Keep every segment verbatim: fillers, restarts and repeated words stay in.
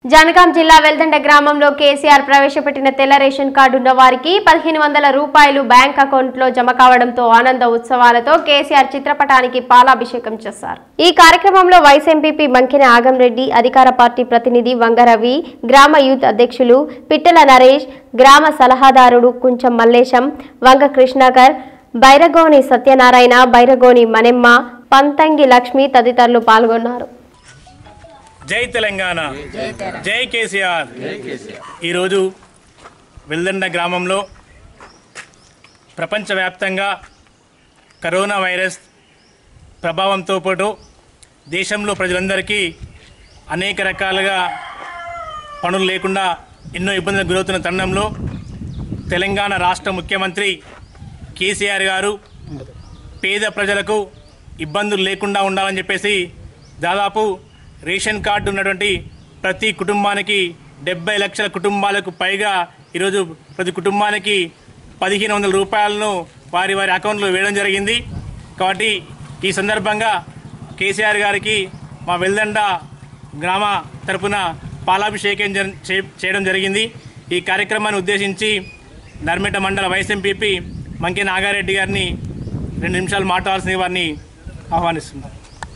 జనగాం జిల్లా వెల్దండ గ్రామంలో కేసీఆర్ ప్రవేశపెట్టిన తెల్ల రేషన్ కార్డు ఉన్న వారికి పదిహేను వందల రూపాయలు బ్యాంక్ అకౌంట్ లో జమ కావడంతో ఆనంద ఉత్సవాలతో కేసీఆర్ చిత్రపటానికి పాలాభిషేకం చేశారు। ఈ కార్యక్రమంలో వైస్ ఎంపీపీ మంకెన ఆగంరెడ్డి, అధికార పార్టీ ప్రతినిధి వంగరవి, గ్రామ యూత్ అధ్యక్షులు పిట్టల నరేష్, గ్రామ సలహాదారుడు కుంచం మల్లేశం, వంగ కృష్ణాకర్, బైరగోని సత్యనారాయణ, బైరగోని మణెమ్మ, పంతంగి లక్ష్మి తదితరులు పాల్గొన్నారు। జై తెలంగాణ, జై కేసీఆర్। ఈరోజు వెల్దండ గ్రామంలో ప్రపంచవ్యాప్తంగా కరోనా వైరస్ ప్రభావంతో పాటు దేశంలో ప్రజలందరికీ అనేక రకాలుగా పనులు లేకుండా ఎన్నో ఇబ్బందులకు గురవుతున్న తరుణంలో తెలంగాణ రాష్ట్ర ముఖ్యమంత్రి కేసీఆర్ గారు పేద ప్రజలకు ఇబ్బందులు లేకుండా ఉండాలని చెప్పేసి దాదాపు రేషన్ కార్డు ఉన్నటువంటి ప్రతి కుటుంబానికి డెబ్బై లక్షల కుటుంబాలకు పైగా ఈరోజు ప్రతి కుటుంబానికి పదిహేను వందల రూపాయలను వారి వారి అకౌంట్లో వేయడం జరిగింది। కాబట్టి ఈ సందర్భంగా కేసీఆర్ గారికి మా వెల్దండ గ్రామ తరపున పాలాభిషేకం చేయడం జరిగింది। ఈ కార్యక్రమాన్ని ఉద్దేశించి నర్మేట మండల వైస్ ఎంపీపీ మంకెన ఆగారెడ్డి గారిని రెండు నిమిషాలు మాట్లాడాల్సిన వారిని ఆహ్వానిస్తున్నారు।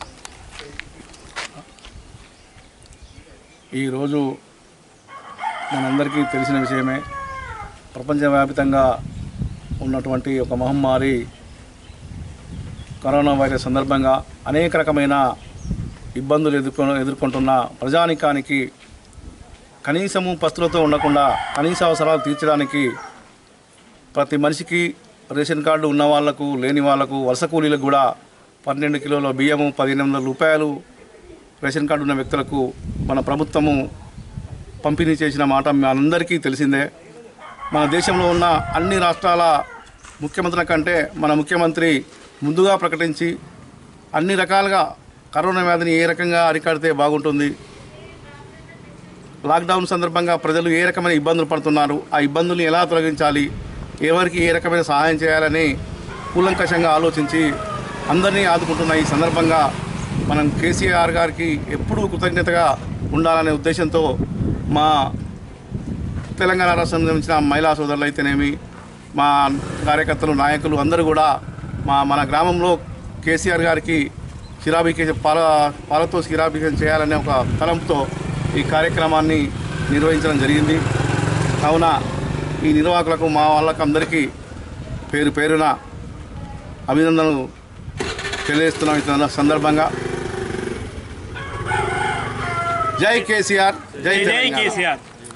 ఈరోజు మనందరికీ తెలిసిన విషయమే, ప్రపంచవ్యాప్తంగా ఉన్నటువంటి ఒక మహమ్మారి కరోనా వైరస్ సందర్భంగా అనేక రకమైన ఇబ్బందులు ఎదుర్కొ ఎదుర్కొంటున్న ప్రజానికానికి కనీసము పస్తులతో ఉండకుండా కనీస అవసరాలు తీర్చడానికి ప్రతి మనిషికి రేషన్ కార్డు ఉన్న వాళ్లకు లేని వాళ్లకు వలస కూలీలకు కూడా పన్నెండు కిలోల బియ్యము పదిహేను వందల రూపాయలు రేషన్ కార్డు ఉన్న వ్యక్తులకు మన ప్రభుత్వము పంపిణీ చేసిన మాట మనందరికీ తెలిసిందే। మన దేశంలో ఉన్న అన్ని రాష్ట్రాల ముఖ్యమంత్రుల కంటే మన ముఖ్యమంత్రి ముందుగా ప్రకటించి అన్ని రకాలుగా కరోనా వ్యాధిని ఏ రకంగా అరికడితే బాగుంటుంది, లాక్డౌన్ సందర్భంగా ప్రజలు ఏ రకమైన ఇబ్బందులు పడుతున్నారు, ఆ ఇబ్బందుల్ని ఎలా తొలగించాలి, ఎవరికి ఏ రకమైన సహాయం చేయాలని కూలంకషంగా ఆలోచించి అందరినీ ఆదుకుంటున్న ఈ సందర్భంగా మనం కేసీఆర్ గారికి ఎప్పుడూ కృతజ్ఞతగా ఉండాలనే ఉద్దేశంతో మా తెలంగాణ రాష్ట్రం సంబంధించిన మహిళా సోదరులు అయితేనేమి, మా కార్యకర్తలు, నాయకులు అందరూ కూడా మా మన గ్రామంలో కేసీఆర్ గారికి క్షీరాభిషేకం పాల పాలతో క్షీరాభిషేకం చేయాలనే ఒక తలంపుతో ఈ కార్యక్రమాన్ని నిర్వహించడం జరిగింది। కావున ఈ నిర్వాహకులకు మా వాళ్ళకు అందరికీ పేరు పేరున అభినందనలు తెలియజేస్తున్నాం। ఈ సందర్భంగా జై కేసీఆర్, జై జై కేసీఆర్।